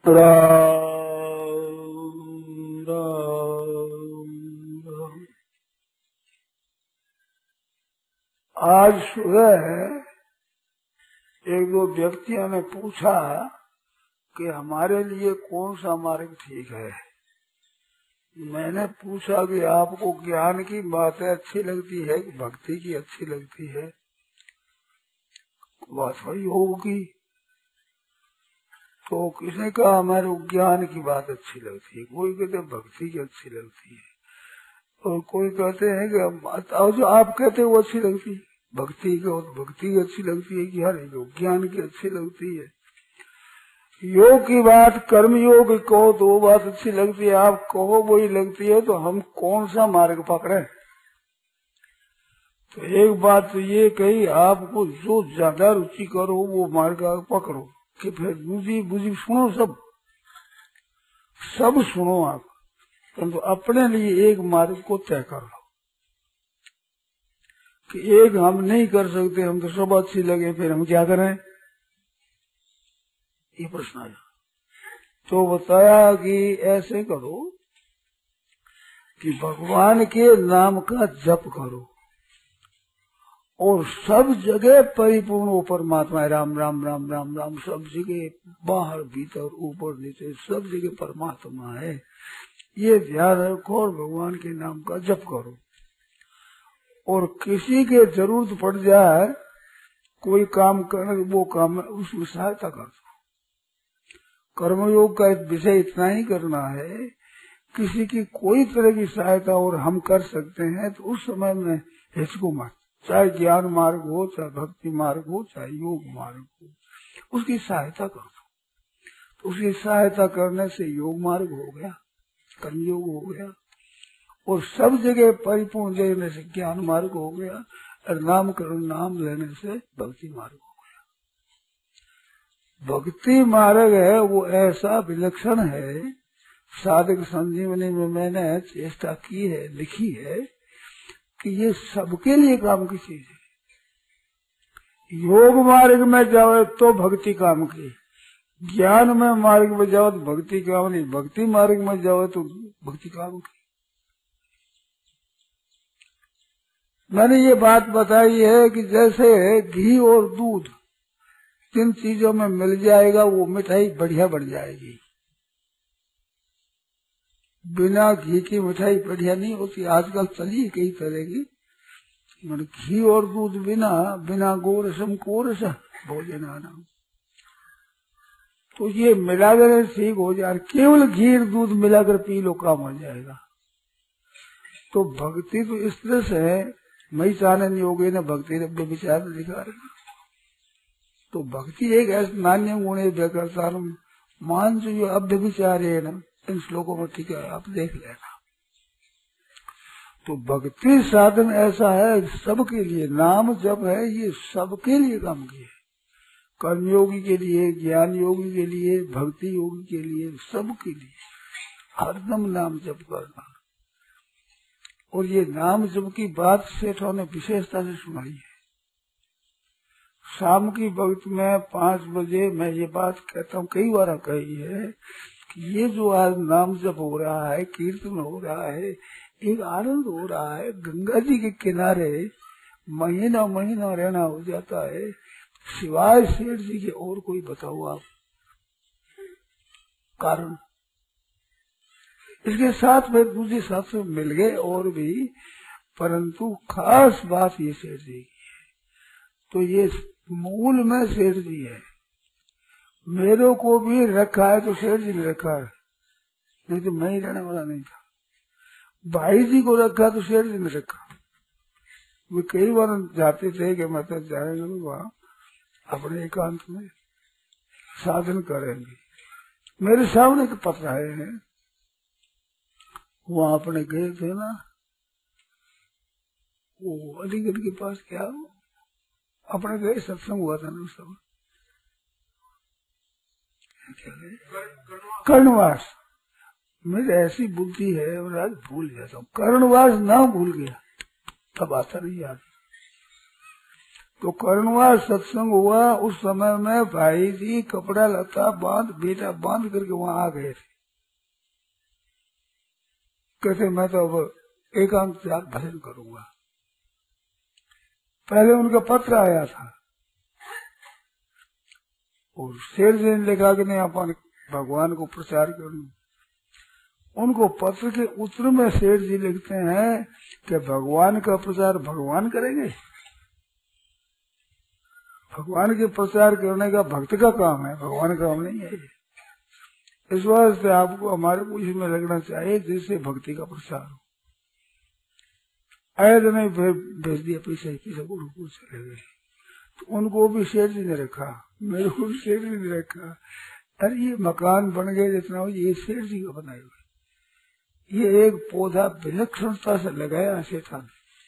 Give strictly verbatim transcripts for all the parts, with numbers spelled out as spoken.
राम राम राम। आज सुबह एक दो व्यक्तियों ने पूछा कि हमारे लिए कौन सा मार्ग ठीक है। मैंने पूछा कि आपको ज्ञान की बातें अच्छी लगती है कि भक्ति की अच्छी लगती है। बात वही होगी। तो किसने कहा हमारे ज्ञान की बात अच्छी लगती है, कोई कहते भक्ति की अच्छी लगती है, और कोई कहते हैं कि जो आप कहते हैं वो अच्छी लगती है, भक्ति की भक्ति की अच्छी लगती है कि हर ज्ञान की अच्छी लगती है। योग की बात, कर्म योग कहो तो वो बात अच्छी लगती है, आप कहो वही लगती है, तो हम कौन सा मार्ग पकड़े। तो एक बात तो ये कही, आपको जो ज्यादा रुचि करो वो मार्ग पकड़ो, कि फिर दूसरी बुझी सुनो, सब सब सुनो आप, परंतु तो अपने लिए एक मार्ग को तय कर लो कि एक हम नहीं कर सकते, हम तो सब अच्छी लगे, फिर हम क्या करें, ये प्रश्न आया। तो बताया कि ऐसे करो कि भगवान के नाम का जप करो और सब जगह परिपूर्ण वो परमात्मा है, राम राम राम राम राम, सब जगह बाहर भीतर ऊपर नीचे सब जगह परमात्मा है, ये ध्यान रखो और भगवान के नाम का जप करो। और किसी के जरूरत पड़ जाए कोई काम करने, वो काम उसमें सहायता कर दो। कर्मयोग का विषय इतना ही करना है, किसी की कोई तरह की सहायता और हम कर सकते हैं तो उस समय में हिचको मत, चाहे ज्ञान मार्ग हो, चाहे भक्ति मार्ग हो, चाहे योग मार्ग हो, उसकी सहायता कर दो। तो उसकी सहायता करने से योग मार्ग हो गया, कर्मयोग हो गया, और सब जगह परिपूर्ण देने से ज्ञान मार्ग हो गया, और नाम करण नाम लेने से भक्ति मार्ग हो गया। भक्ति मार्ग है वो ऐसा विलक्षण है, साधक संजीवनी में मैंने चेष्टा की है, लिखी है कि ये सबके लिए काम की चीज है। योग मार्ग में जाओ तो भक्ति काम की, ज्ञान में मार्ग में जाओ तो भक्ति काम नहीं, भक्ति मार्ग में जाओ तो भक्ति काम की। मैंने ये बात बताई है कि जैसे घी और दूध जिन चीजों में मिल जाएगा वो मिठाई बढ़िया बन जाएगी, बिना घी की मिठाई बढ़िया नहीं होती। आजकल चली कई तरह की, घी और दूध बिना बिना गोरसम कोरस भोजन आना, तो ये मिलाकर ठीक हो जाए। केवल घी और दूध मिलाकर पी लो, काम हो जाएगा। तो भक्ति तो इस तरह से है, मई चानन योगे न भक्ति रव्य विचार दिखा रहे। तो भक्ति एक ऐसा नान्य गुण है, मान जो ये अभ्य विचार है ना, इन श्लोकों में ठीक है, आप देख लेना। तो भक्ति साधन ऐसा है सबके लिए, नाम जप है ये सबके लिए काम की है, कर्मयोगी के लिए, ज्ञान योगी के लिए, भक्ति योगी के लिए, सबके लिए हरदम नाम जप करना। और ये नाम जप की बात सेठों ने विशेषता से सुनाई है। शाम की वक्त में पांच बजे मैं ये बात कहता हूँ, कई बार कही है कि ये जो आज नाम जप हो रहा है, कीर्तन हो रहा है, एक आनंद हो रहा है। गंगा जी के किनारे महीना महीना रहना हो जाता है, सिवाय सेठ जी के और कोई बताओ आप कारण। इसके साथ में दूसरे साथ से मिल गए और भी, परंतु खास बात ये सेठ जी की है। तो ये मूल में सेठ जी है, मेरे को भी रखा है तो सेठ जी ने रखा है, नहीं तो मैं ही रहने वाला नहीं था। भाई जी को रखा तो सेठ जी ने रखा। वे कई बार जाते थे कि मैं तो जाएंगे वहाँ अपने एकांत में साधन करेंगे। मेरे सामने के पत्र आए हैं, वहाँ अपने गए थे ना, वो अलीगढ़ के पास क्या अपने गए, सत्संग हुआ था ना उस समय, कर्णवास। मेरे ऐसी बुद्धि है और आज भूल जाता हूँ, कर्णवास नाम भूल गया, तब आता नहीं याद। तो कर्णवा सत्संग हुआ। उस समय में भाई जी कपड़ा लता बांध बेटा बांध करके वहां आ गए थे। कहते मैं तो अब एकांत जाग भजन करूंगा। पहले उनका पत्र आया था और शेर जी ने लिखा कि नहीं अपन भगवान को प्रचार करूं। उनको पत्र के उत्तर में शेर जी लिखते हैं कि भगवान का प्रचार भगवान करेंगे। भगवान के प्रचार करने का भक्त का काम है, भगवान का काम नहीं है। इस वास्ते आपको हमारे पूछ में लगना चाहिए जिससे भक्ति का प्रचार हो। आए तो नहीं भेज दिया पैसे पैसे गुरुकुल चले गए। तो उनको भी शेर जी ने रखा, मेरे को भी शेर जी ने रखा। अरे ये मकान बन गए जितना हो, ये शेर जी का बनाए हुए। ये एक पौधा विलक्षणता से लगाया शैतान।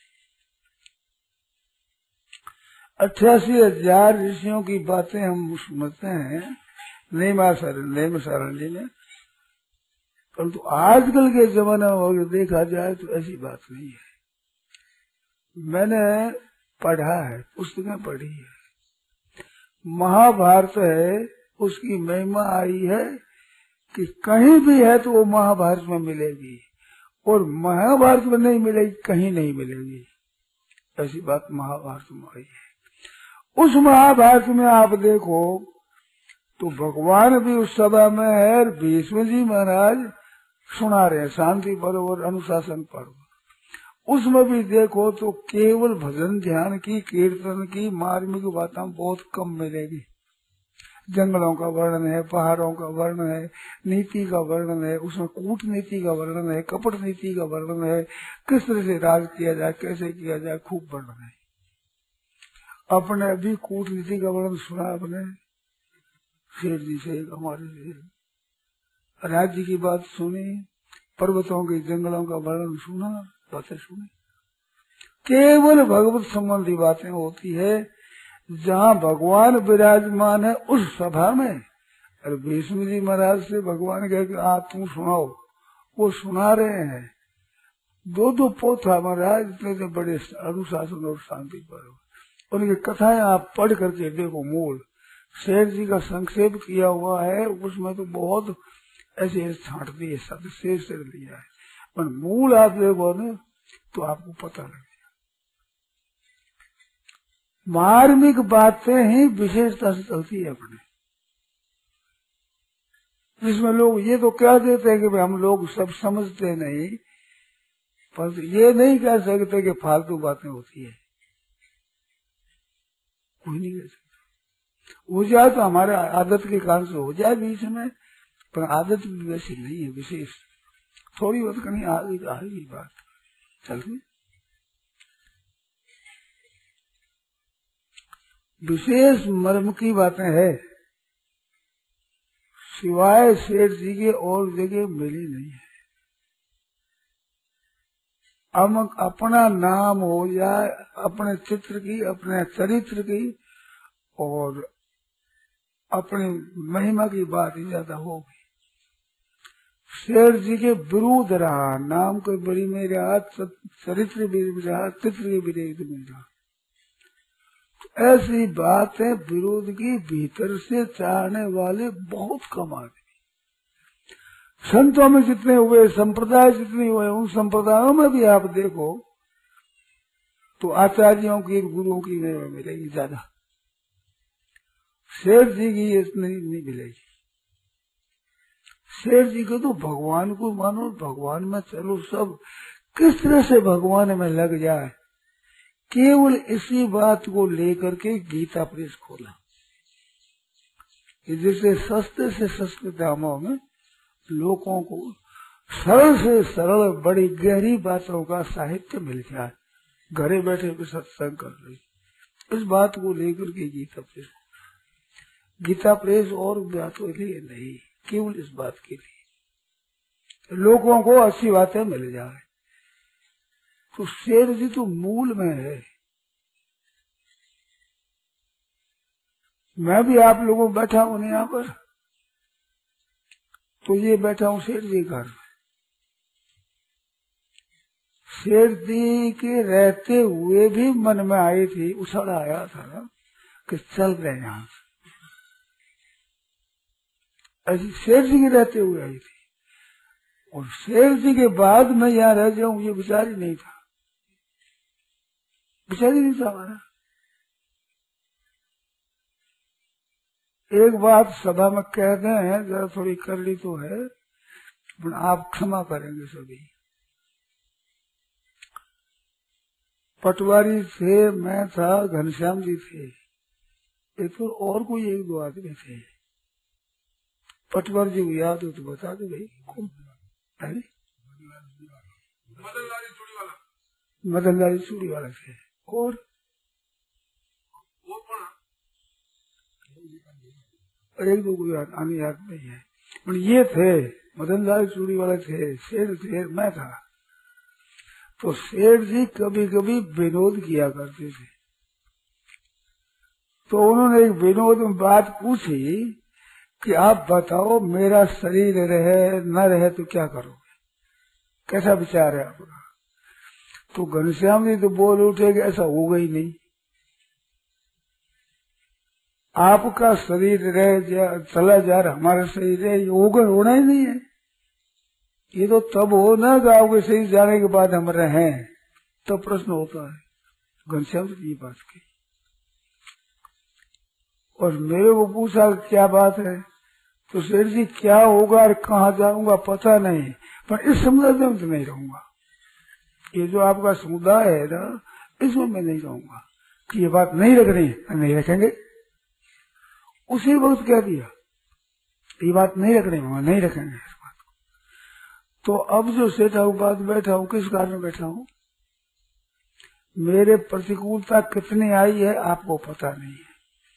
अट्ठासी हजार ऋषियों की बातें हम सुनते हैं नेम सारण जी ने, परंतु आजकल के जमाने में अगर देखा जाए तो ऐसी बात नहीं है। मैंने पढ़ा है, पुस्तकें पढ़ी है, महाभारत है, उसकी महिमा आई है कि कहीं भी है तो वो महाभारत में मिलेगी और महाभारत में नहीं मिलेगी, कहीं नहीं मिलेगी। ऐसी बात महाभारत में आई है। उस महाभारत में आप देखो तो भगवान भी उस सभा में है, भीष्म जी महाराज सुना रहे हैं शांति पर्व और अनुशासन पर्व। उसमें भी देखो तो केवल भजन ध्यान की, कीर्तन की, मार्मिक बातें बहुत कम मिलेगी। जंगलों का वर्णन है, पहाड़ों का वर्णन है, नीति का वर्णन है, उसमें कूटनीति का वर्णन है, कपट नीति का वर्णन है, किस तरह से राज किया जाए, कैसे किया जाए, खूब वर्णन है। अपने अभी कूटनीति का वर्णन सुना अपने शेर जी से, हमारे से राज्य की बात सुनी, पर्वतों के जंगलों का वर्णन सुना, बातें सुनी। केवल भगवत संबंधी बातें होती है। जहाँ भगवान विराजमान है उस सभा में, अरे भीष्म जी महाराज से भगवान कहे कि आप तुम सुनाओ, वो सुना रहे हैं। दो दो पोथा महाराज, इतने बड़े अनुशासन और शांति पर्व। उनकी कथाएं आप पढ़ करके देखो। मूल शेर जी का संक्षेप किया हुआ है, उसमें तो बहुत ऐसे छांट दिए, शब्द शेर से लिया है, पर मूल आप देखो ना तो आपको पता लगे। मार्मिक बातें ही विशेषता से चलती है अपने, जिसमें लोग ये तो कह देते हैं कि भाई हम लोग सब समझते नहीं, पर ये नहीं कह सकते कि फालतू बातें होती है। कोई नहीं कह सकता। हो जाए तो हमारे आदत के कारण से हो जाए बीच में, पर आदत भी वैसी नहीं है विशेष। थोड़ी बहुत कहीं आगे आएगी बात चलती। विशेष मर्म की बातें है, सिवाय शेर जी के और जगह मिली नहीं है। हम अपना नाम हो जाए, अपने चित्र की, अपने चरित्र की और अपनी महिमा की बात ही ज्यादा होगी। शेर जी के विरुद्ध रहा, नाम के बड़ी में रहा, चरित्र भी रहा, चित्र के विरुद्ध में रहा। ऐसी बातें विरोध की भीतर से चाहने वाले बहुत कम आदमी। संतों में जितने हुए, संप्रदाय जितने हुए, उन संप्रदायों में भी आप देखो तो आचार्यों की, गुरुओं की नहीं मिलेगी ज्यादा। शेर जी की ये नहीं, नहीं मिलेगी। शेर जी को तो भगवान को मानो, भगवान में चलो, सब किस तरह से भगवान में लग जाए। केवल इसी बात को लेकर के गीता प्रेस खोला कि जिससे सस्ते से सस्ते दामों में लोगों को सरल से सरल बड़ी गहरी बातों का साहित्य मिल जाए, घरे बैठे भी सत्संग कर रही। इस बात को लेकर के गीता प्रेस, गीता प्रेस और बातों के लिए नहीं, केवल इस बात के लिए लोगों को अच्छी बातें मिल जाए। तो शेर जी तो मूल में है। मैं भी आप लोगों बैठा हूं यहाँ पर, तो ये बैठा हूं शेर जी घर। शेर जी के रहते हुए भी मन में आई थी, उछल आया था ना कि चल रहे यहाँ से। ऐसी शेर जी के रहते हुए आई थी, और शेर जी के बाद मैं यहाँ रह जाऊं ये विचार ही नहीं था, विचार ही नहीं था हमारा। एक बात सभा में कहते हैं, जरा थोड़ी करली तो है, पर आप क्षमा करेंगे सभी। पटवारी थे, मैं था, घनश्याम जी थे, एक तो और कोई एक दो आदमी थे। पटवारी जी को याद हो तो बता दो भाई। मदनलारी चूड़ी वाला थे, और एक दो को याद आने याद नहीं है, पर ये थे मदनलाल चूड़ी वाले थे, शेर थे, मैं था। तो शेर जी कभी कभी विनोद किया करते थे, तो उन्होंने एक विनोद में बात पूछी कि आप बताओ मेरा शरीर रहे न रहे तो क्या करोगे, कैसा विचार है आपका। तो घनश्याम जी तो बोल उठे कि ऐसा होगा ही नहीं, आपका शरीर रहे जा, चला जा रहा हमारा शरीर रहे, ये होगा, होना ही नहीं है। ये तो तब हो ना कि आपके शरीर जाने के बाद हम रहे, तब प्रश्न होता है। घनश्याम जी ये बात की, और मेरे को पूछा क्या बात है, तो शेर जी क्या होगा और कहाँ जाऊंगा पता नहीं, पर इस समुदाय में तो नहीं रहूंगा। ये जो आपका समुदाय है ना, इसमें मैं नहीं रहूंगा, कि ये बात नहीं रख रही, नहीं रखेंगे। उसी वक्त कह दिया ये बात नहीं रख रही, नहीं रखेंगे इस बात को। तो अब जो सेठा हूँ बात बैठा हूँ, किस कारण बैठा हूँ, मेरे प्रतिकूलता कितनी आई है आपको पता नहीं है,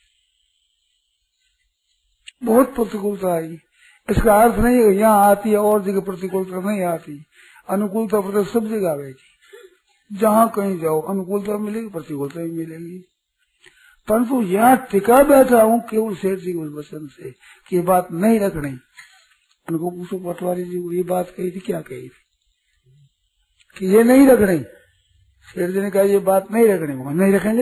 बहुत प्रतिकूलता आई। इसका अर्थ नहीं है यहाँ आती है और जगह प्रतिकूलता नहीं आती, अनुकूलता प्रति सब जगह आएगी। जहाँ कहीं जाओ अनुकूलता मिलेगी, प्रतिकूलता भी मिलेगी। परंतु यहाँ टिका बैठा हूँ केवल शेर जी के उस वचन से कि ये बात नहीं रखनी। उनको पूछो पटवारी जी को ये बात कही थी, क्या कही थी कि ये नहीं रख रही। शेर जी ने कहा ये बात नहीं रखनी, नहीं रखेंगे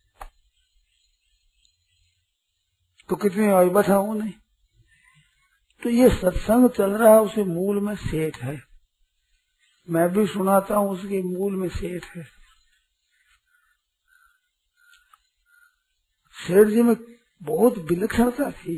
तो कितनी आई बताऊ नहीं। तो ये सत्संग चल रहा है, उसे मूल में सेठ है, मैं भी सुनाता हूँ, उसके मूल में सेठ है। शेठ जी में बहुत विलक्षणता थी,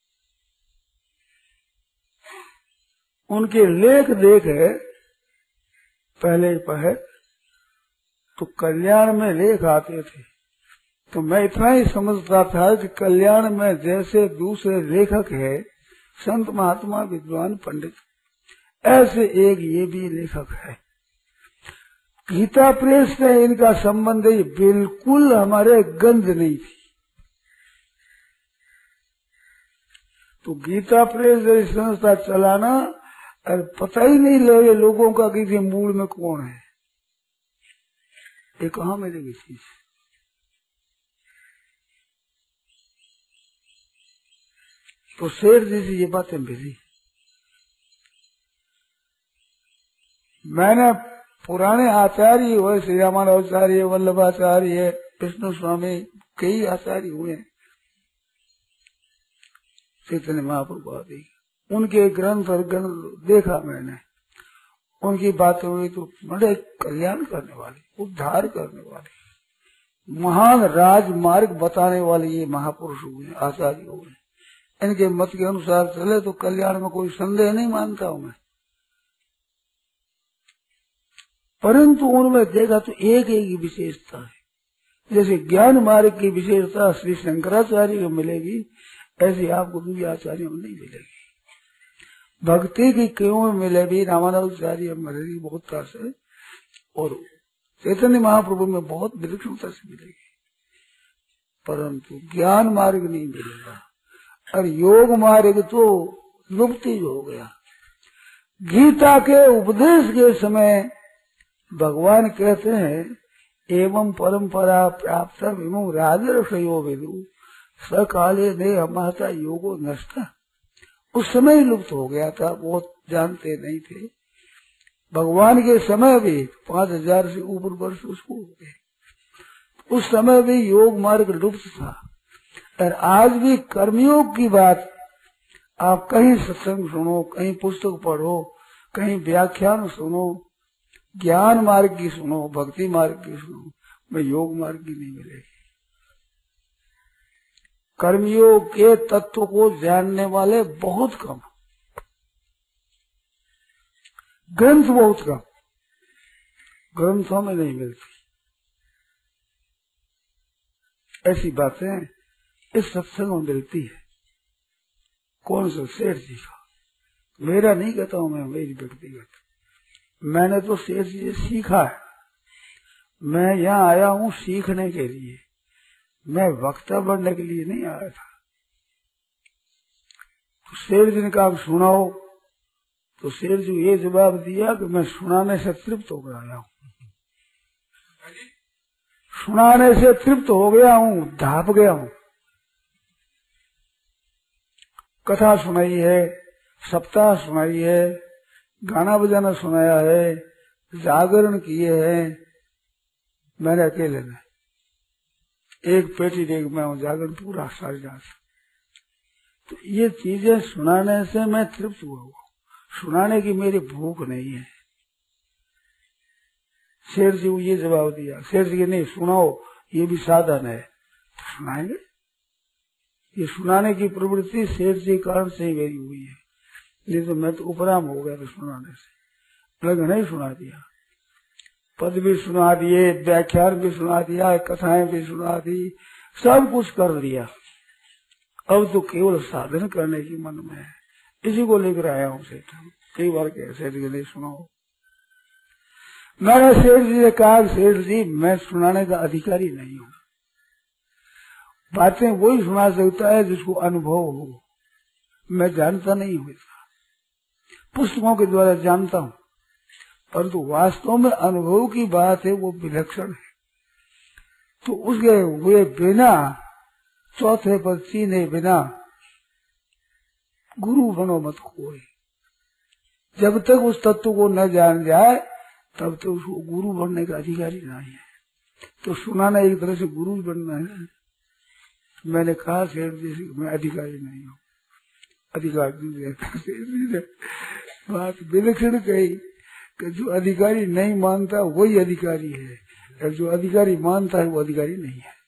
उनके लेख देख है पहले पहले तो कल्याण में लेख आते थे, तो मैं इतना ही समझता था कि कल्याण में जैसे दूसरे लेखक है संत महात्मा विद्वान पंडित, ऐसे एक ये भी लेखक है। गीता प्रेस से इनका संबंध बिल्कुल हमारे गंध नहीं थी। तो गीता प्रेस जैसी संस्था चलाना और पता ही नहीं लगे लोगों का कि मूल में कौन है, ये कहाँ मिलेगी चीज। तो शेर जी से ये बातें मिली। मैंने पुराने आचार्य हुए, श्री रामानुजाचार्य, वल्लभाचार्य, विष्णु स्वामी, कई आचार्य हुए, चैतन्य महाप्रभु आदि, उनके ग्रंथ और ग्रंथ देखा मैंने, उनकी बातें हुई तो बड़े कल्याण करने वाले, उद्धार करने वाले, महान राजमार्ग बताने वाले ये महापुरुष हुए, आचार्य हुए। इनके मत के अनुसार चले तो कल्याण में कोई संदेह नहीं मानता हूं मैं। परंतु उनमें देखा तो एक एक विशेषता है, जैसे ज्ञान मार्ग की विशेषता श्री शंकराचार्य को मिलेगी, ऐसी आपको दूसरे आचार्य में नहीं मिलेगी। भक्ति की क्यों मिलेगी, रामानुजाचार्य मिलेगी बहुत से, और चैतन्य महाप्रभु में बहुत विलक्षणता से मिलेगी, परंतु ज्ञान मार्ग नहीं मिलेगा। और योग मार्ग तो लुप्त ही हो गया। गीता के उपदेश के समय भगवान कहते हैं एवं परंपरा प्राप्त विमो राजर्षयो विदु सकाले ने महता योगो नष्ट। उस समय ही लुप्त हो गया था, बहुत जानते नहीं थे। भगवान के समय भी पांच हजार से ऊपर वर्ष उसको हो गए, उस समय भी योग मार्ग लुप्त था। और आज भी कर्मयोग की बात आप कहीं सत्संग सुनो, कहीं पुस्तक पढ़ो, कहीं व्याख्यान सुनो, ज्ञान मार्ग की सुनो, भक्ति मार्ग की सुनो, मैं योग मार्ग की नहीं मिलेगी। कर्मयोग के तत्व को जानने वाले बहुत कम, ग्रंथ बहुत कम, ग्रंथों में नहीं मिलती ऐसी बातें इस सत्संग में मिलती है। कौन सा? शेर जी का। मेरा नहीं कहता हूं मैं, मेरी व्यक्तिगत, मैंने तो शेर जी से सीखा है। मैं यहाँ आया हूँ सीखने के लिए, मैं वक्ता बनने के लिए नहीं आया था। तो शेर जी ने कहा सुनाओ, तो शेर जी ये जवाब दिया कि मैं सुनाने से तृप्त होकर आया हूँ, सुनाने से तृप्त हो गया हूँ, ढाप गया हूँ। कथा सुनाई है, सप्ताह सुनाई है, गाना बजाना सुनाया है, जागरण किए हैं, मैंने अकेले में एक पेटी देख मैं हूँ, जागरण पूरा सारी रात। तो ये चीजें सुनाने से मैं तृप्त हुआ हूँ, सुनाने की मेरी भूख नहीं है। शेर जी को ये जवाब दिया, शेर जी नहीं सुनाओ, ये भी साधन है, तो सुनाएंगे। ये सुनाने की प्रवृत्ति शेर जी कारण से ही मेरी हुई है, नहीं तो मैं तो उपराम हो गया था सुनाने से। लग नहीं सुना दिया, पद भी सुना दिए, व्याख्यान भी सुना दिया, कथाएं भी सुना दी, सब कुछ कर दिया। अब तो केवल साधन करने की मन में है, इसी को लेकर आया हूँ सेठ। कई बार कह सेठ जी नहीं सुनाओ, मैंने सेठ जी ने कहा सेठ जी मैं सुनाने का अधिकारी नहीं हूँ, बातें वही सुना सकता है जिसको अनुभव हो, मैं जानता नहीं हूँ, पुस्तकों के द्वारा जानता हूँ, परंतु वास्तव में अनुभव की बात है वो विलक्षण है। तो उसके हुए बिना, चौथे पर चीने बिना गुरु बनो मत कोई। जब तक उस तत्व को न जान जाए तब तक उसको गुरु बनने का अधिकारी नहीं है। तो सुनाना एक तरह से गुरु बनना है। मैंने कहा सेठ जी से मैं अधिकारी नहीं हूँ, अधिकारी बात विलक्षण कही कि जो अधिकारी नहीं मानता वही अधिकारी है, और जो अधिकारी मानता है वो अधिकारी नहीं है।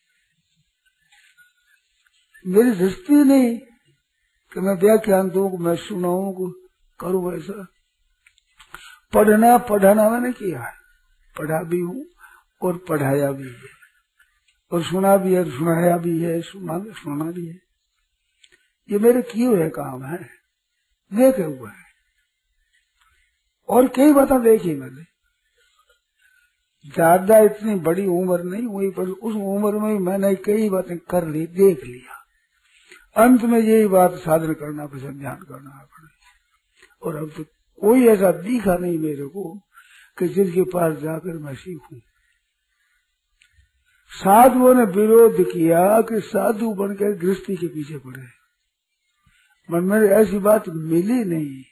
मेरी दृष्टि नहीं कि मैं व्याख्यान दूं, मैं सुनाऊं, करूं ऐसा। पढ़ना पढ़ाना मैंने किया है, पढ़ा भी हूँ और पढ़ाया भी है, और सुना भी है, सुनाया भी है, सुना सुना भी है। ये मेरे किए हुए काम है, देखे हुआ है। और कई बातें देखी मैंने, ज्यादा इतनी बड़ी उम्र नहीं हुई, पर उस उम्र में मैंने कई बातें कर ली, देख लिया। अंत में यही बात साधन करना पसंद, ध्यान करना अपने। और अब तो कोई ऐसा दिखा नहीं मेरे को कि जिसके पास जाकर मैं सीखूं। साधुओं ने विरोध किया कि साधु बनकर गृहस्थी के पीछे पड़े, मन में ऐसी बात मिली नहीं।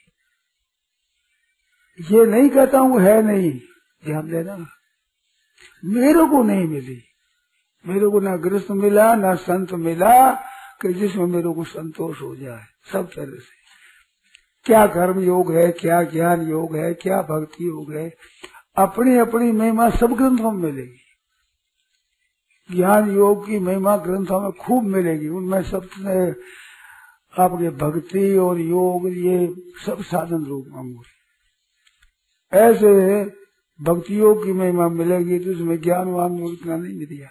ये नहीं कहता हूँ है नहीं, ध्यान देना, मेरे को नहीं मिली। मेरे को ना गृहस्थ मिला, ना संत मिला कि जिसमें मेरे को संतोष हो जाए सब तरह से। क्या कर्म योग है, क्या ज्ञान योग है, क्या भक्ति योग है, अपनी अपनी महिमा सब ग्रंथों में मिलेगी। ज्ञान योग की महिमा ग्रंथों में खूब मिलेगी, उनमें सबसे आपके भक्ति और योग ये सब साधन रूप में। ऐसे भक्ति योग की महिमा मिलेगी तो उसमें ज्ञानवान योग इतना नहीं मिलेगा।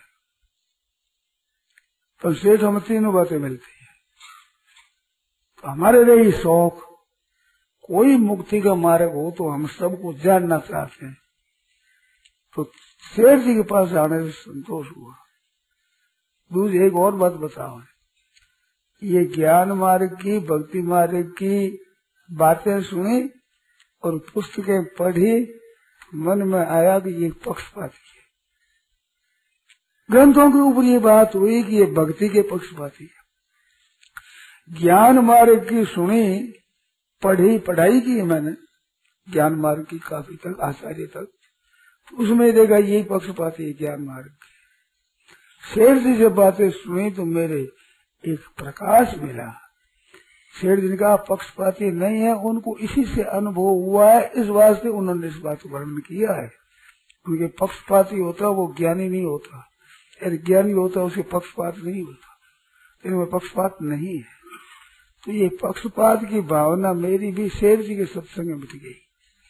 तो सेठ हमें तीनों बातें मिलती है। तो हमारे लिए ही शौक, कोई मुक्ति का मार्ग हो तो हम सबको जानना चाहते हैं। तो शेर जी के पास आने से संतोष हुआ। दूसरी एक और बात बताओ, ये ज्ञान मार्ग की, भक्ति मार्ग की बातें सुनी और पुस्तकें पढ़ी, मन में आया कि ये पक्षपाती है। ग्रंथों के ऊपर ये बात हुई कि ये भक्ति के पक्षपाती है। ज्ञान मार्ग की सुनी, पढ़ी, पढ़ाई की मैंने, ज्ञान मार्ग की काफी तक, आचार्य तक, तो उसमें देखा यही पक्षपाती है ज्ञान मार्ग। शेर जी से बातें सुनी तो मेरे एक प्रकाश मिला। शेर जी का पक्षपाती नहीं है, उनको इसी से अनुभव हुआ है, इस वास्ते उन्होंने इस बात को वर्णन किया है। उनके पक्षपाती होता वो ज्ञानी नहीं होता, यदि ज्ञानी होता उसके पक्षपात नहीं होता, इनमें पक्षपात नहीं है। तो ये पक्षपात की भावना मेरी भी शेर जी के सत्संग में मिट गई।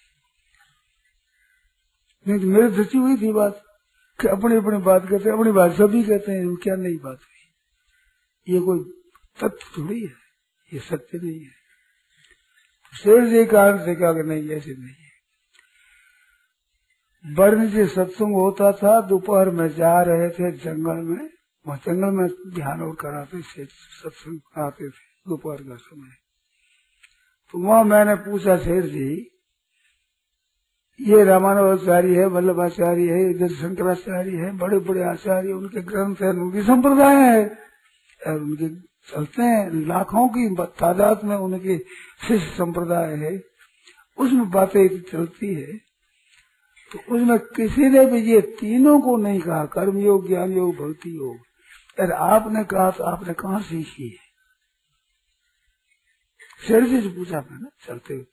नहीं तो मेरे धची हुई थी बात कि अपनी अपनी बात कहते हैं, अपनी बात सभी कहते हैं, क्या नई बात हुई? ये कोई तथ्य थोड़ी है, ये सत्य नहीं है। शेर जी कारण से कहा कि नहीं ऐसे नहीं है। वर्ण से सत्संग होता था, दोपहर में जा रहे थे जंगल में, वहाँ जंगल में ध्यान और कराते थे, सत्संग कराते थे दोपहर का समय। तो वहाँ मैंने पूछा, शेर जी ये रामानुजाचार्य है, वल्लभाचार्य है, इधर शंकराचार्य है, बड़े बड़े आचार्य, उनके ग्रंथ है, उनकी संप्रदाय है और उनके चलते हैं, लाखों की तादाद में उनके शिष्य संप्रदाय है, उसमें बातें चलती है। तो उसमें किसी ने भी ये तीनों को नहीं कहा, कर्म योग, ज्ञान योग, भक्ति योग। अरे आपने कहा तो आपने कहाँ सीखी है? शेर जी से पूछा मैंने चलते हुए,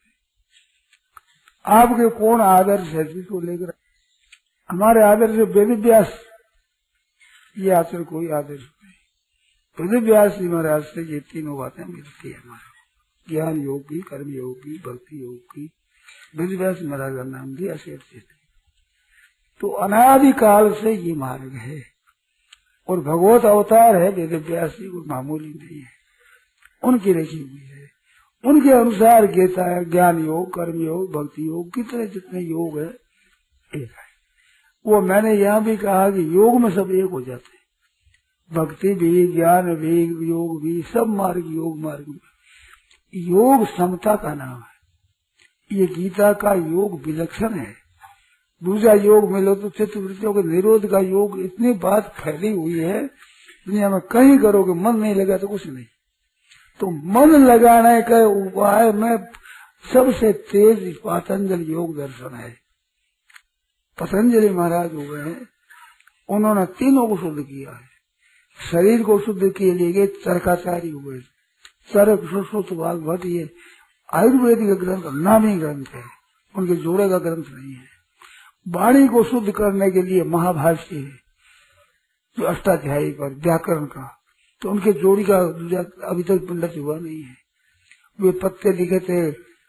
आपके कौन आदर्श है जिसको लेकर? हमारे आदर्श वेद व्यास, ये आचरण कोई आदर्श नहीं। वेद व्यास जी महाराज से ये तीनों बातें मिलती है हमारे, ज्ञान योग की, कर्म योग की, भक्ति योग की। वेद व्यास महाराज का नाम दिया शेर जी। तो अनादिकाल से ये मार्ग है और भगवत अवतार है वेद व्यास जी, कोई मामूली नहीं है, उनकी रखी हुई है। उनके अनुसार गीता है, ज्ञान योग, कर्म योग, भक्ति योग, कितने जितने योग है एक है। वो मैंने यहाँ भी कहा कि योग में सब एक हो जाते हैं, भक्ति भी, ज्ञान भी, योग भी, सब मार्ग योग मार्ग में। योग समता का नाम है, ये गीता का योग विलक्षण है। दूसरा योग मिलो तो चित्तवृत्तियों के निरोध का योग, इतनी बात फैली हुई है दुनिया में, कहीं करोगे मन नहीं लगा तो कुछ नहीं। तो मन लगाने का उपाय में सबसे तेज पतंजलि योग दर्शन है। पतंजलि महाराज हुए हैं, उन्होंने तीनों को शुद्ध किया है। शरीर को शुद्ध के लिए चरकाचार्य हुए, चरक सुश्रुत भागवत, ये आयुर्वेदिक ग्रंथ नामी ग्रंथ है, उनके जोड़े का ग्रंथ नहीं है। वाणी को शुद्ध करने के लिए महाभाष्य है जो अष्टाध्यायी पर व्याकरण का, तो उनके जोड़ी का अभी तक पंडित हुआ नहीं है। वे पत्ते लिखे थे,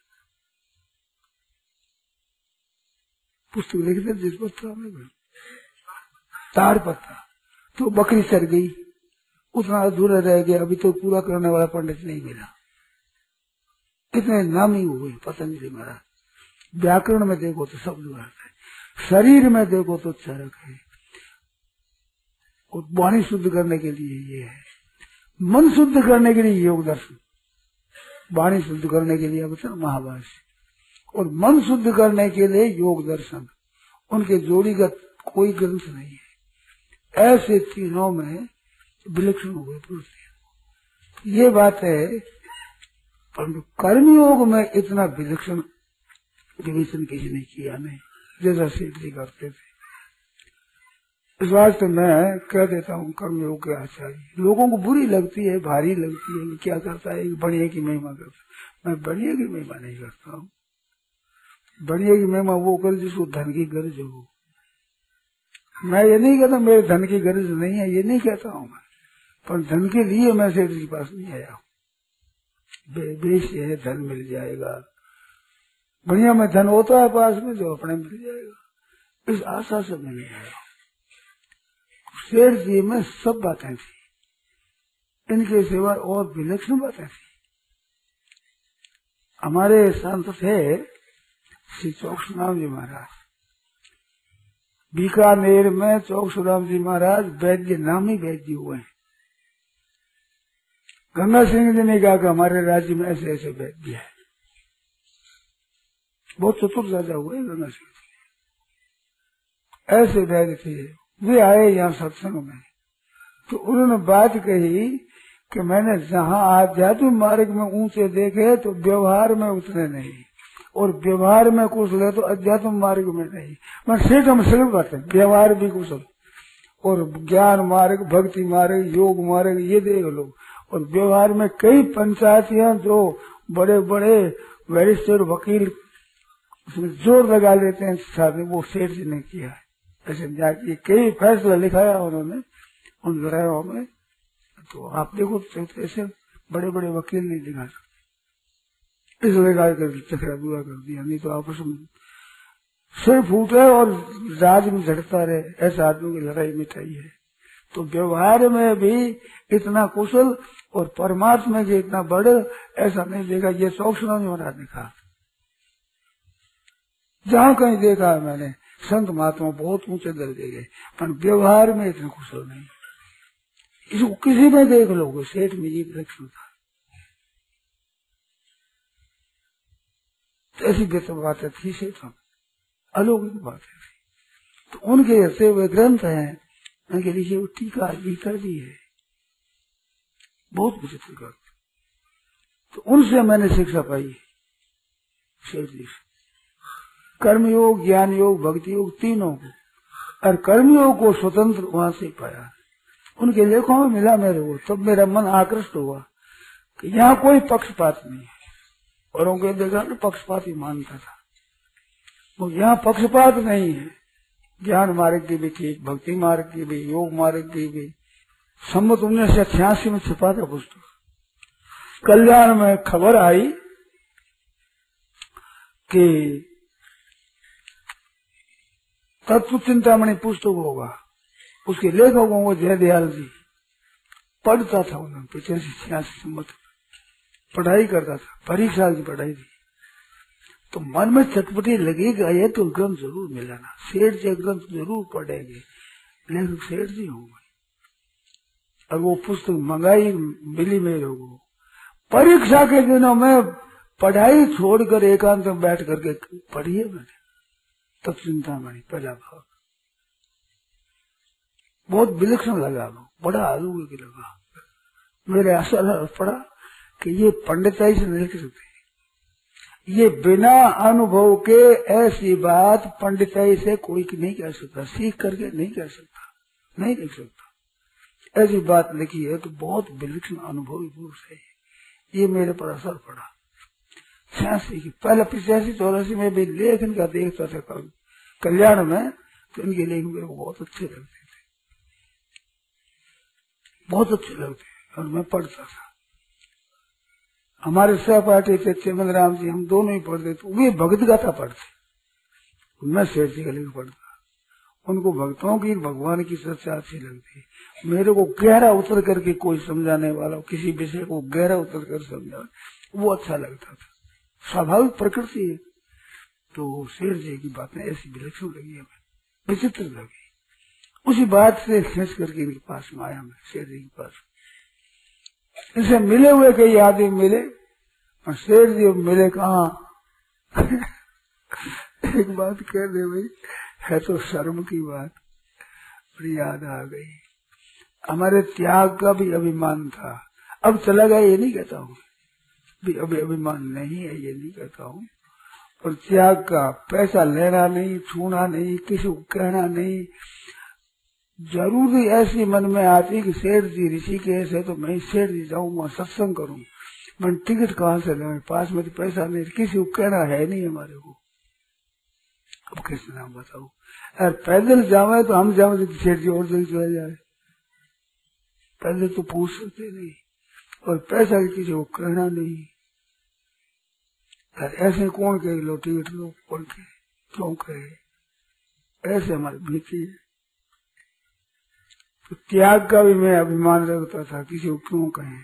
पुस्तक लिखे थे जिस पत्ता में तार पत्ता, तो बकरी चढ़ गई, उतना अधूरा रह गया, अभी तो पूरा करने वाला पंडित नहीं मिला। कितने नामी हुए पतंजलि महाराज। व्याकरण में देखो तो शब्द है, शरीर में देखो तो चरक है, और वाणी शुद्ध करने के लिए ये है, मन शुद्ध करने के लिए योग दर्शन, वाणी शुद्ध करने के लिए वचन महाभाष्य, और मन शुद्ध करने के लिए योग दर्शन। उनके जोड़ी का कोई ग्रंथ नहीं है। ऐसे तीनों में विलक्षण हुए पुरुष। ये बात है, परंतु कर्मयोग में इतना विलक्षण विवेचन किसी ने किया नहीं जैसा सेठ जी करते थे। इस वास्ते मैं कह देता हूँ कर्मयोग के आचार्य लोगों को बुरी लगती है, भारी लगती है, क्या करता है बढ़िया की महिमा करता। मैं बढ़िया की महिमा नहीं करता हूँ। बढ़िया की महिमा वो कर जिसको धन की गर्ज हो। मैं ये नहीं कहता मेरे धन की गर्ज नहीं है, ये नहीं कहता हूँ मैं, पर धन के लिए मैं सेठ जी के पास नहीं आया हूँ। बे, बेश है धन मिल जाएगा, बढ़िया में धन होता है पास में जो अपने मिल जाएगा, इस आशा से मैं नहीं आया। शेर जी में सब बातें थी, इनके सिवा और विलक्षण बातें थी। हमारे संत थे श्री चौकसुराम जी महाराज, बीकानेर में चौकसुराम जी महाराज वैद्य नामी वैद्य हुए हैं। गंगा सिंह जी ने कहा कि हमारे राज्य में ऐसे ऐसे वैद्य है, बहुत चतुर राजा हुए गंगा सिंह जी, ऐसे वैद्य थे। वे आए यहाँ सत्संग में, तो उन्होंने बात कही कि मैंने जहाँ आध्यात्मिक मार्ग में ऊंचे देखे तो व्यवहार में उतने नहीं, और व्यवहार में कुशल है तो अध्यात्म मार्ग में नहीं। मैं सेठ हम सरल बात है, व्यवहार भी कुशल और ज्ञान मार्ग, भक्ति मार्ग, योग मार्ग ये देख लो। और व्यवहार में कई पंचायतियां जो बड़े बड़े बैरिस्टर वकील उसमें जोर लगा लेते हैं साथ, वो सेठ जी ने किया है। ऐसे जाके कई फैसला लिखाया उन्होंने उन लड़ाइयों में। तो आप देखो तो ऐसे बड़े बड़े वकील नहीं दिखा सकते, इस लगा कर चकरा बुरा कर दिया, नहीं तो आपस में सिर फूटे और राज में झड़ता रहे, ऐसा आदमी की लड़ाई मिटाई है। तो व्यवहार में भी इतना कुशल और परमात्मा के इतना बड़े ऐसा नहीं देखा। ये सौक्षण नहीं होना देखा, जहाँ कहीं देखा है मैंने संत महात्मा बहुत ऊंचे दर्जे गए, पर व्यवहार में इतना कुशल नहीं। इसको किसी में देख लोगे, सेठ में ये लक्षण था। तो ऐसी बातें थी सेठ में, अलौकिक बातें थी। तो उनके ऐसे वे ग्रंथ हैं, उनके लिखे वो टीका भी कर दी है, बहुत विचित्र ग्रंथ। तो उनसे मैंने शिक्षा पाई सेठ जी से, कर्मयोग, ज्ञान योग, भक्ति योग तीनों को। और कर्मयोग को स्वतंत्र वहां से पाया, उनके लेखों में मिला मेरे को। तब मेरा मन आकृष्ट हुआ कि यहाँ कोई पक्षपात नहीं है। और उनके देखा ना पक्षपात ही मानता था, वो यहाँ पक्षपात नहीं है। ज्ञान मार्ग की भी ठीक, भक्ति मार्ग की भी, योग मार्ग की भी। सम्मत उन्नीस सौ छियासी में छिपा था पुस्तक। कल्याण में खबर आई कि तत्व चिंतामणि पुस्तक होगा, उसके लेखक होंगे जयदयाल जी। पढ़ता था उन्होंने पिछासी छियासी सम्मत पढ़ाई करता था, परीक्षा की पढ़ाई थी। तो मन में चटपटी लगेगा, ये तो ग्रंथ जरूर मिलाना, सेठ जी ग्रंथ जरूर पढ़ेंगे, लेखक सेठ जी होंगे। और वो पुस्तक मंगाई, मिली मेरे को। परीक्षा के दिनों में पढ़ाई छोड़कर एकांत में बैठ करके पढ़िए मैंने तब चिंतामणि पहला भाग। बहुत विलक्षण लगा, बड़ा अलौकिक लगा। मेरे असल पड़ा कि ये पंडिताई से नहीं लिख सकते, ये बिना अनुभव के ऐसी बात पंडिताई से कोई नहीं कह सकता, सीख करके नहीं कह सकता, नहीं लिख सकता। ऐसी बात लिखी है तो बहुत विलक्षण अनुभवी पुरुष है। ये मेरे पर असर पड़ा छियासी की, पहले पिचासी चौरासी में भी लेख इनका देखता था कल्याण में, तो इनके लेख मेरे को बहुत अच्छे लगते थे, बहुत अच्छे लगते, और मैं पढ़ता था। हमारे सहपाठी थे चेमन राम जी, हम दोनों ही पढ़ते थे। वे भगत गाथा पढ़ते, मैं सेठ जी का लेख पढ़ता। उनको भक्तों की, भगवान की चर्चा अच्छी लगती। मेरे को गहरा उतर करके कोई समझाने वाला, किसी विषय को गहरा उतर कर समझा, वो अच्छा लगता था। स्वाभाविक प्रकृति है। तो शेर जी की बातें ऐसी विलक्षण लगी हमें, विचित्र लगी। उसी बात से खींच करके इनके पास में आया मैं, शेर जी के पास। इसे मिले हुए कई आदमी मिले, और शेर जी मिले कहाँ एक बात कह दे भाई, है तो शर्म की बात, याद आ गई। हमारे त्याग का भी अभिमान था, अब चला गया ये नहीं कहता हूँ, भी अभी अभिमान नहीं है ये नहीं कहता हूँ। और त्याग का पैसा लेना नहीं, छूना नहीं, किसी को कहना नहीं। जरूरी ऐसी मन में आती कि सेठ जी ऋषिकेश है तो मैं सेठ जी जाऊंगा, सत्संग करूँ, मैं टिकट कहाँ से ले, पास में तो पैसा नहीं, किसी को कहना है नहीं हमारे को। अब कैसे नाम बताओ, अगर पैदल जावे तो हम जावे तो सेठ जी और जल्दी चले जाए, पैदल तो पूछ सकते नहीं, और पैसा किसी को कहना नहीं। ऐसे कौन कहे लो टिकट लो, कौन कहे, क्यों कहे, ऐसे हमारी भीति है। तो त्याग का भी मैं अभिमान रखता था, किसी को क्यों कहें,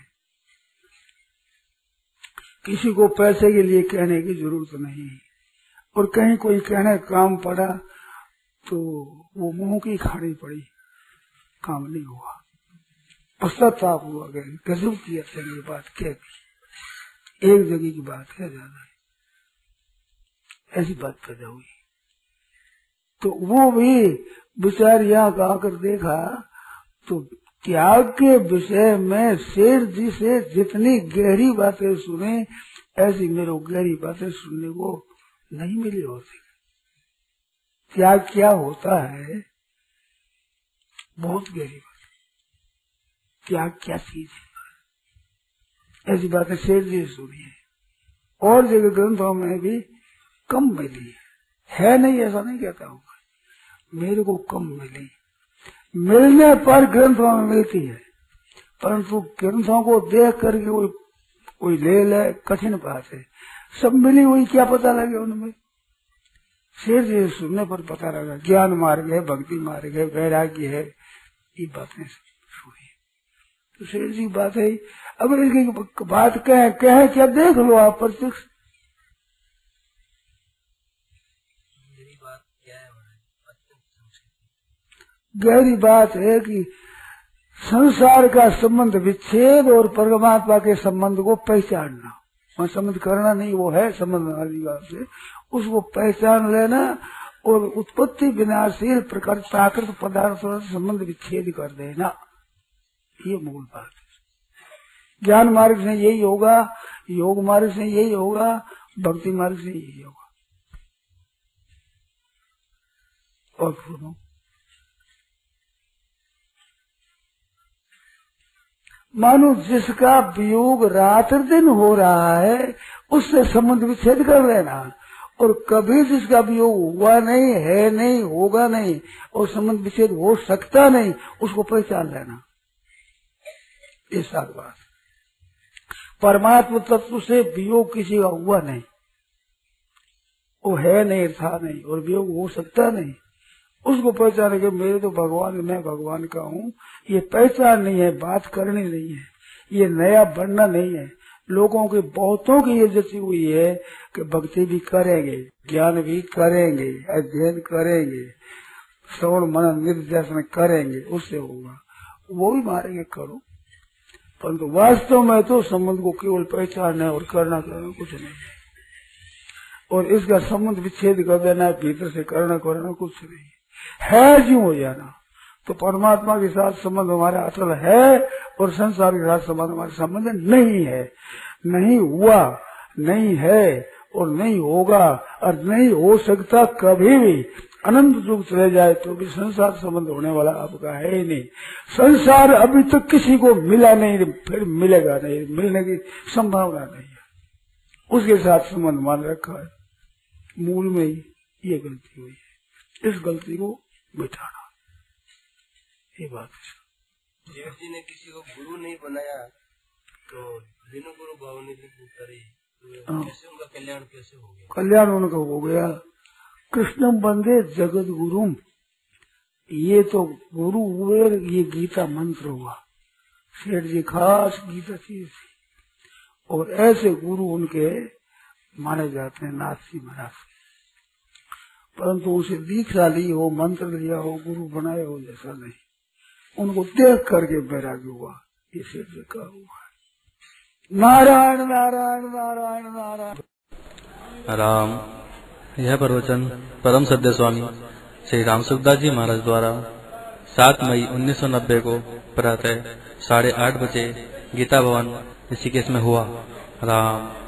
किसी को पैसे के लिए कहने की जरूरत नहीं। और कहीं कोई कहने काम पड़ा तो वो मुंह की खानी पड़ी, काम नहीं हुआ, पश्चाताप हुआ, गए गजब किया ये बात कह दी, एक जगह की बात है ज्यादा, ऐसी बात पैदा हुई। तो वो भी विचार यहाँ आकर देखा तो त्याग के विषय में शेर जी से जितनी गहरी बातें सुने, ऐसी मेरे को गहरी बातें सुनने को नहीं मिली होती। त्याग क्या होता है, बहुत गहरी बात। त्याग क्या चीज है, ऐसी बातें शेर जी सुनिए। और जगह ग्रंथों में भी कम मिली है, नहीं ऐसा नहीं कहता हूँ, मेरे को कम मिली, मिलने पर ग्रंथों में मिलती है, परंतु ग्रंथों को देख करके कोई कोई ले ले कठिन बात है। सब मिली हुई क्या पता लगे उनमें, शेर जी सुनने पर पता लगा। ज्ञान मार्ग है, भक्ति मार्ग है, वैराग्य है, ये बातें सुनी तो शेर जी बात है। अगर इसकी बात कहे कहे क्या, देख लो आप प्रत्यक्ष। गहरी बात है कि संसार का संबंध विच्छेद और परमात्मा के संबंध को पहचानना, वह संबंध करना नहीं, वो है संबंध वाली बात से, उसको पहचान लेना और उत्पत्ति विनाशील प्रकार प्राकृत पदार्थों से संबंध विच्छेद कर देना, ये मूल बात है। ज्ञान मार्ग से यही होगा, योग मार्ग से यही होगा, भक्ति मार्ग से यही होगा। और सुनो, मानो जिसका वियोग रात्र दिन हो रहा है उससे संबंध विच्छेद कर लेना, और कभी जिसका वियोग हुआ नहीं है, नहीं होगा नहीं, और संबंध विच्छेद हो सकता नहीं, उसको पहचान लेना। ये सात बात। परमात्मा तत्व से वियोग किसी का हुआ नहीं, वो है नहीं, था नहीं, और वियोग हो सकता नहीं, उसको पहचाने के मेरे तो भगवान, मैं भगवान का हूँ, ये पहचान नहीं है, बात करनी नहीं है, ये नया बनना नहीं है। लोगों के बहुतों की ये जैसी हुई है कि भक्ति भी करेंगे, ज्ञान भी करेंगे, अध्ययन करेंगे, श्रवण मनन निधिध्यासन करेंगे, उससे होगा, वो भी मारेंगे करो, परंतु वास्तव में तो संबंध को केवल पहचानना और करना करना कुछ नहीं है, और इसका संबंध विच्छेद कर देना, भीतर से करना करना कुछ नहीं है। क्यों हो जाना तो परमात्मा के साथ संबंध हमारा अटल है, और संसार के साथ संबंध हमारा संबंध नहीं है, नहीं हुआ, नहीं है, और नहीं होगा, और नहीं हो सकता कभी भी। अनंत युग चले जाए तो भी संसार संबंध होने वाला आपका है ही नहीं। संसार अभी तक तो किसी को मिला नहीं, फिर मिलेगा नहीं, मिलने की संभावना नहीं है, उसके साथ संबंध मान रखा है। मूल में ही ये गलती हुई है, इस गलती को मिटाना, ये बात है। देव जी ने किसी को गुरु नहीं बनाया तो बिनु गुरु भाव नहीं करे, तो कैसे उनका कल्याण कैसे हो गया? कल्याण उनका हो गया। कृष्णम बंदे जगत गुरुम, ये तो गुरु हुए, ये गीता मंत्र हुआ, शेठ जी खास गीता चीज थी, और ऐसे गुरु उनके माने जाते हैं नाथ जी महाराज। परंतु उसे दीक्षा ली हो, मंत्र लिया हो, गुरु बनाया हो, जैसा नहीं, उनको देख करके वैराग्य हुआ, ये शेठ जी का हुआ। नारायण नारायण नारायण नारायण राम। यह प्रवचन परम सद्य स्वामी श्री राम सुखदास जी महाराज द्वारा सात मई उन्नीस सौ नब्बे को प्रातः साढ़े आठ बजे गीता भवन ऋषिकेश में हुआ। राम।